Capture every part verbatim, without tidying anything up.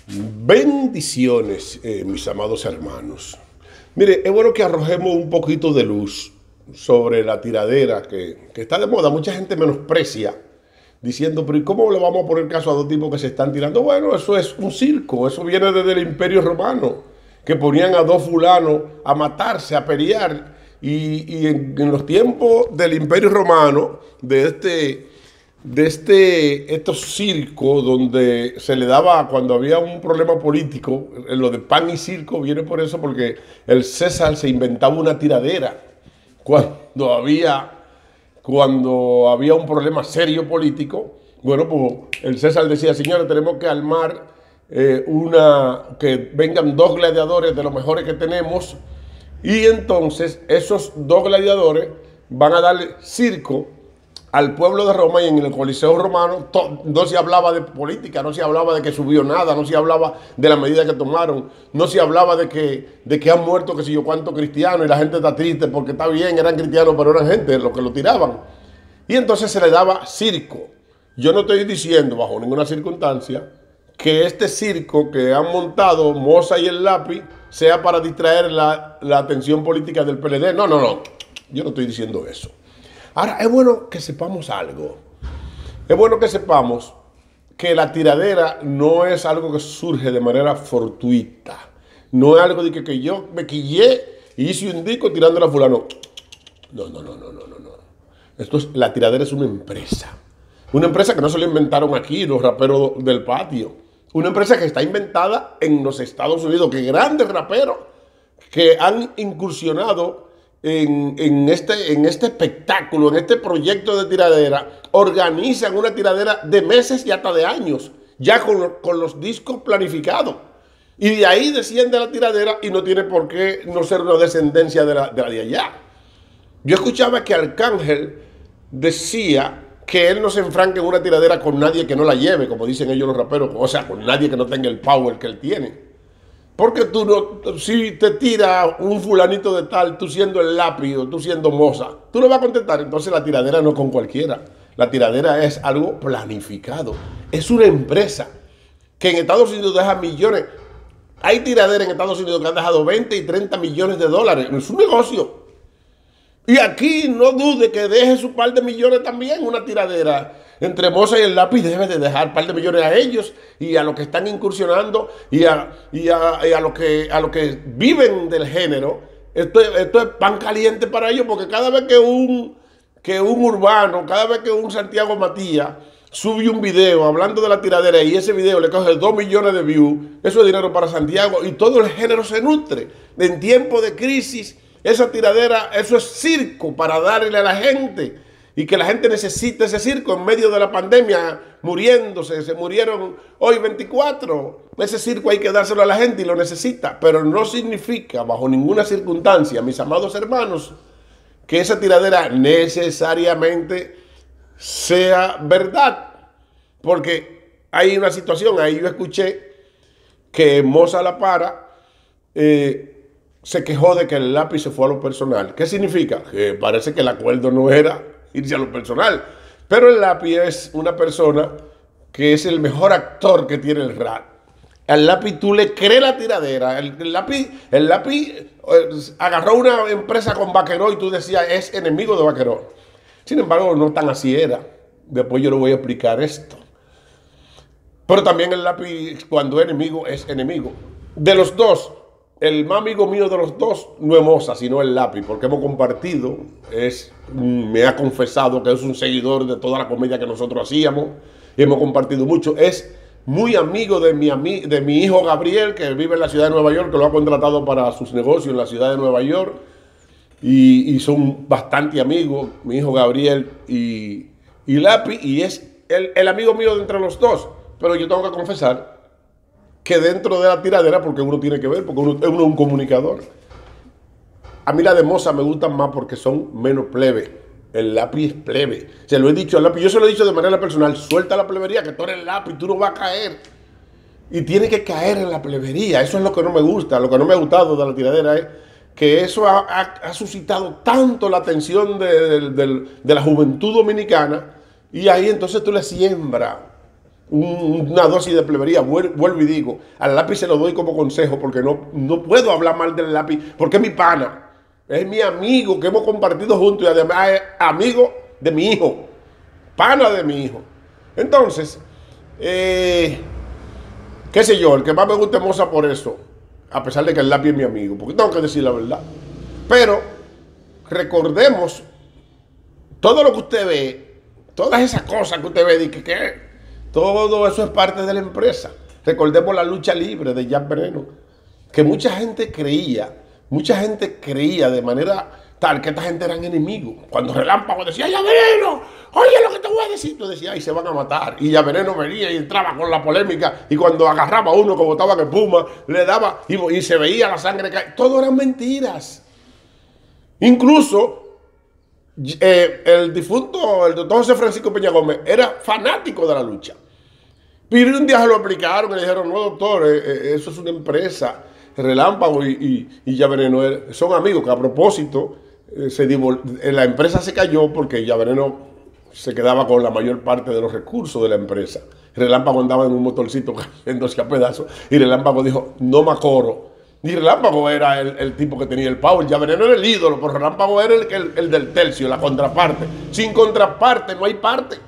Bendiciones, eh, mis amados hermanos. Mire, es bueno que arrojemos un poquito de luz sobre la tiradera que, que está de moda. Mucha gente menosprecia diciendo, pero ¿y cómo le vamos a poner caso a dos tipos que se están tirando? Bueno, eso es un circo, eso viene desde el Imperio Romano, que ponían a dos fulanos a matarse, a pelear. Y, y en, en los tiempos del Imperio Romano, de este... de este, estos circos donde se le daba cuando había un problema político, lo de pan y circo viene por eso, porque el César se inventaba una tiradera cuando había, cuando había un problema serio político. Bueno, pues el César decía, señores, tenemos que armar eh, una, que vengan dos gladiadores de los mejores que tenemos, y entonces esos dos gladiadores van a darle circo al pueblo de Roma. Y en el Coliseo Romano to, no se hablaba de política, no se hablaba de que subió nada, no se hablaba de la medida que tomaron, no se hablaba de que, de que han muerto que sé yo cuántos cristianos y la gente está triste porque está bien, eran cristianos pero eran gente los que lo tiraban. Y entonces se le daba circo. Yo no estoy diciendo bajo ninguna circunstancia que este circo que han montado Moza y el Lápiz sea para distraer la, la atención política del P L D. No, no, no, yo no estoy diciendo eso. Ahora, es bueno que sepamos algo. Es bueno que sepamos que la tiradera no es algo que surge de manera fortuita. No es algo de que, que yo me quillé y hice un disco tirándole a fulano. No, no, no, no, no, no. Esto es, la tiradera es una empresa. Una empresa que no se la inventaron aquí los raperos del patio. Una empresa que está inventada en los Estados Unidos, que grandes raperos que han incursionado En, en, este, en este espectáculo, en este proyecto de tiradera, organizan una tiradera de meses y hasta de años, ya con, con los discos planificados. Y de ahí desciende la tiradera y no tiene por qué no ser una descendencia de la de, la de allá. Yo escuchaba que Arcángel decía que él no se enfranca en una tiradera con nadie que no la lleve, como dicen ellos los raperos, o sea, con nadie que no tenga el power que él tiene. Porque tú no, si te tira un fulanito de tal, tú siendo el Lápiz o tú siendo Moza, tú no vas a contestar. Entonces la tiradera no es con cualquiera. La tiradera es algo planificado. Es una empresa que en Estados Unidos deja millones. Hay tiradera en Estados Unidos que han dejado veinte y treinta millones de dólares. Es un negocio. Y aquí no dude que deje su par de millones también una tiradera. Entre Moza y el Lápiz debe de dejar un par de millones a ellos y a los que están incursionando y a, y a, y a, los, que, a los que viven del género. Esto, esto es pan caliente para ellos, porque cada vez que un, que un urbano, cada vez que un Santiago Matías sube un video hablando de la tiradera y ese video le coge dos millones de views, eso es dinero para Santiago y todo el género se nutre. En tiempo de crisis, esa tiradera, eso es circo para darle a la gente. Y que la gente necesita ese circo en medio de la pandemia, muriéndose, se murieron hoy veinticuatro. Ese circo hay que dárselo a la gente y lo necesita, pero no significa bajo ninguna circunstancia, mis amados hermanos, que esa tiradera necesariamente sea verdad. Porque hay una situación, ahí yo escuché que Moza La Para eh, se quejó de que el Lápiz se fue a lo personal. ¿Qué significa? Que parece que el acuerdo no era irse a lo personal. Pero el Lápiz es una persona que es el mejor actor que tiene el rap. Al Lápiz tú le crees la tiradera. El, el Lápiz, el Lápiz eh, agarró una empresa con Vaqueró y tú decías es enemigo de Vaqueró. Sin embargo, no tan así era. Después yo le voy a explicar esto. Pero también el Lápiz, cuando es enemigo, es enemigo. De los dos, el más amigo mío de los dos no es Moza, sino el Lápiz, porque hemos compartido, es, me ha confesado que es un seguidor de toda la comedia que nosotros hacíamos, y hemos compartido mucho. Es muy amigo de mi, de mi hijo Gabriel, que vive en la ciudad de Nueva York, que lo ha contratado para sus negocios en la ciudad de Nueva York, y, y son bastante amigos, mi hijo Gabriel y, y Lápiz, y es el, el amigo mío de entre los dos. Pero yo tengo que confesar que dentro de la tiradera, porque uno tiene que ver, porque uno, uno es un comunicador. A mí la de Moza me gustan más porque son menos plebe. El Lápiz es plebe. Se lo he dicho al Lápiz, yo se lo he dicho de manera personal, suelta la plebería, que tú eres el Lápiz, tú no vas a caer. Y tiene que caer en la plebería. Eso es lo que no me gusta. Lo que no me ha gustado de la tiradera es que eso ha, ha, ha suscitado tanto la atención de, de, de, de la juventud dominicana, y ahí entonces tú le siembras un, una dosis de plebería, vuelvo y digo, al lápiz se lo doy como consejo porque no, no puedo hablar mal del lápiz, porque es mi pana, es mi amigo que hemos compartido juntos y además es amigo de mi hijo, pana de mi hijo. Entonces, eh, qué sé yo, el que más me gusta es Moza por eso, a pesar de que el lápiz es mi amigo, porque tengo que decir la verdad. Pero recordemos todo lo que usted ve, todas esas cosas que usted ve, y que, que todo eso es parte de la empresa. Recordemos la lucha libre de Jack Veneno, que mucha gente creía, mucha gente creía de manera tal que esta gente eran enemigos. Cuando Relámpago decía, ya Veneno, oye lo que te voy a decir, tú decías, ay, se van a matar. Y ya Veneno venía y entraba con la polémica, y cuando agarraba a uno que botaba que Puma, le daba, y, y se veía la sangre caer. Todo eran mentiras. Incluso eh, el difunto, el doctor José Francisco Peña Gómez, era fanático de la lucha. Pero un día se lo explicaron y le dijeron, no doctor, eh, eh, eso es una empresa, Relámpago y, y, y Ya Veneno son amigos, que a propósito, eh, se eh, la empresa se cayó porque Ya Veneno se quedaba con la mayor parte de los recursos de la empresa. Relámpago andaba en un motorcito cayéndose a pedazos y Relámpago dijo, no me acoro. Y Relámpago era el, el tipo que tenía el power. Ya Veneno era el ídolo, pero Relámpago era el, el, el del tercio, la contraparte. Sin contraparte no hay parte.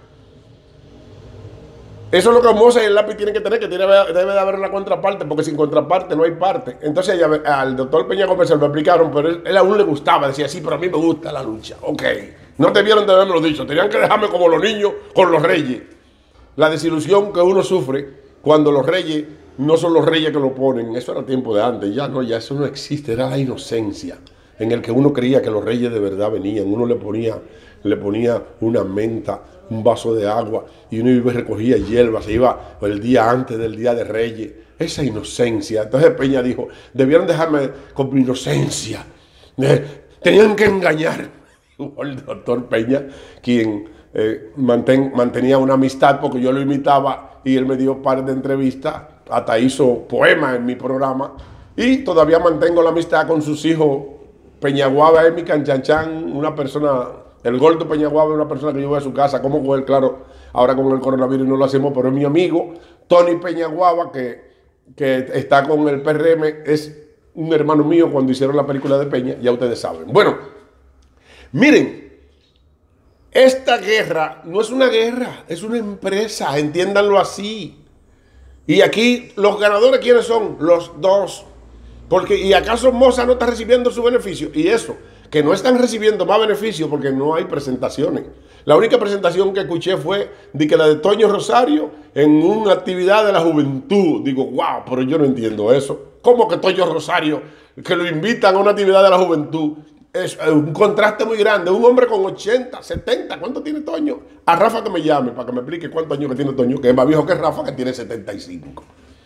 Eso es lo que Moza y el lápiz tienen que tener, que tiene, debe de haber una contraparte, porque sin contraparte no hay parte. Entonces ya, al doctor Peña Gómez se lo explicaron, pero él, él aún le gustaba. Decía, sí, pero a mí me gusta la lucha. Ok, no te vieron de haberme dicho. Tenían que dejarme como los niños con los reyes. La desilusión que uno sufre cuando los reyes no son los reyes que lo ponen. Eso era tiempo de antes. Ya no, ya eso no existe. Era la inocencia en el que uno creía que los reyes de verdad venían. Uno le ponía, le ponía una menta, un vaso de agua, y uno iba y recogía hierba, se iba el día antes del día de Reyes. Esa inocencia. Entonces Peña dijo, debieron dejarme con mi inocencia. Tenían que engañar. El doctor Peña, quien eh, manten, mantenía una amistad porque yo lo imitaba y él me dio un par de entrevistas, hasta hizo poemas en mi programa, y todavía mantengo la amistad con sus hijos. Peñaguaba, Emi Canchanchan, una persona, el gordo Peñaguaba es una persona que yo voy a su casa, como con él, claro, ahora con el coronavirus no lo hacemos, pero es mi amigo. Tony Peñaguaba, que, que está con el P R M, es un hermano mío cuando hicieron la película de Peña, ya ustedes saben. Bueno, miren, esta guerra no es una guerra, es una empresa, entiéndanlo así. Y aquí los ganadores, ¿quiénes son? Los dos. Porque, ¿y acaso Moza no está recibiendo su beneficio? Y eso, que no están recibiendo más beneficios porque no hay presentaciones. La única presentación que escuché fue de que la de Toño Rosario en una actividad de la juventud. Digo, wow, pero yo no entiendo eso. ¿Cómo que Toño Rosario, que lo invitan a una actividad de la juventud? Es un contraste muy grande. Un hombre con ochenta, setenta, ¿cuánto tiene Toño? A Rafa que me llame para que me explique cuántos años que tiene Toño, que es más viejo que Rafa, que tiene setenta y cinco.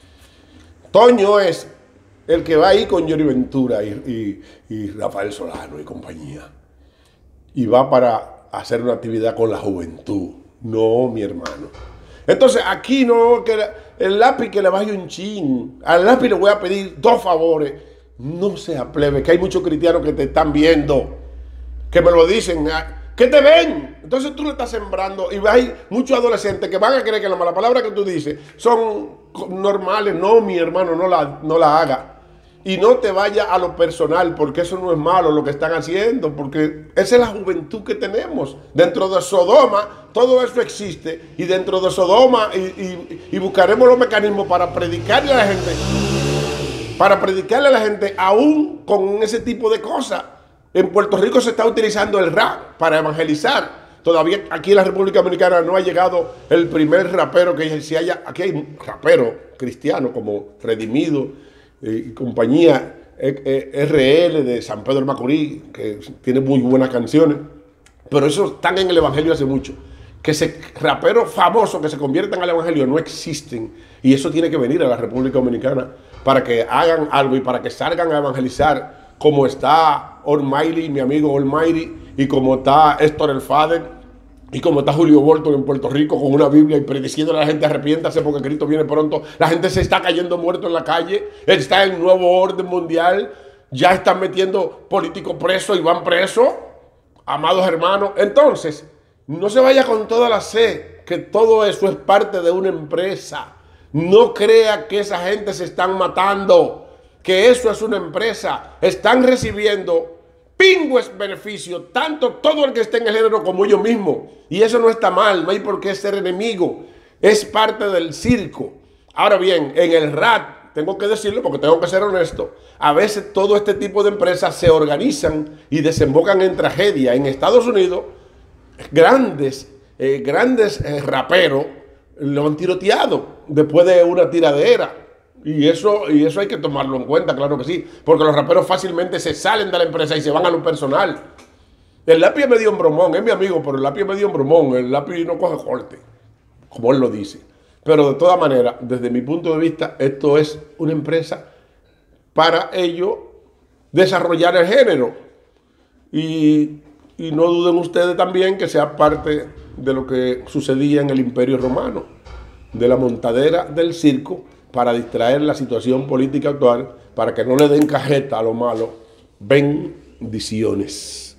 Toño es el que va ahí con Johnny Ventura y, y, y Rafael Solano y compañía. Y va para hacer una actividad con la juventud. No, mi hermano. Entonces, aquí no, que el lápiz que le baje un chin. Al lápiz le voy a pedir dos favores. No sea plebe, que hay muchos cristianos que te están viendo, que me lo dicen, que te ven. Entonces tú le estás sembrando y hay muchos adolescentes que van a creer que las malas palabras que tú dices son normales. No, mi hermano, no la, no la haga. Y no te vaya a lo personal, porque eso no es malo lo que están haciendo, porque esa es la juventud que tenemos. Dentro de Sodoma, todo eso existe, y dentro de Sodoma, y, y, y buscaremos los mecanismos para predicarle a la gente, para predicarle a la gente, aún con ese tipo de cosas. En Puerto Rico se está utilizando el rap para evangelizar. Todavía aquí en la República Dominicana no ha llegado el primer rapero que se haya... Aquí hay raperos cristianos como Redimido y compañía, R L de San Pedro de Macorís, que tiene muy buenas canciones, pero esos están en el evangelio hace mucho. Que se, raperos famosos que se conviertan al evangelio no existen, y eso tiene que venir a la República Dominicana para que hagan algo y para que salgan a evangelizar, como está Almighty, mi amigo Almighty, y como está Héctor el Father, y como está Julio Bolton en Puerto Rico con una Biblia y prediciendo a la gente, arrepiéntase porque Cristo viene pronto. La gente se está cayendo muerto en la calle. Está el nuevo orden mundial. Ya están metiendo políticos presos y van presos. Amados hermanos. Entonces, no se vaya con toda la sed. que todo eso es parte de una empresa. No crea que esa gente se están matando, que eso es una empresa. Están recibiendo pingües beneficios, tanto todo el que esté en el género como ellos mismos. Y eso no está mal, no hay por qué ser enemigo. Es parte del circo. Ahora bien, en el rap, tengo que decirlo porque tengo que ser honesto, a veces todo este tipo de empresas se organizan y desembocan en tragedia. En Estados Unidos, grandes, eh, grandes eh, raperos lo han tiroteado después de una tiradera. Y eso, y eso hay que tomarlo en cuenta, claro que sí. Porque los raperos fácilmente se salen de la empresa y se van a lo personal. El lápiz es medio en bromón, es mi amigo, pero el lápiz es medio en bromón. El lápiz no coge corte, como él lo dice. Pero de todas maneras, desde mi punto de vista, esto es una empresa para ellos desarrollar el género. Y, y no duden ustedes también que sea parte de lo que sucedía en el Imperio Romano, de la montadera del circo para distraer la situación política actual, para que no le den cajeta a lo malo. Bendiciones.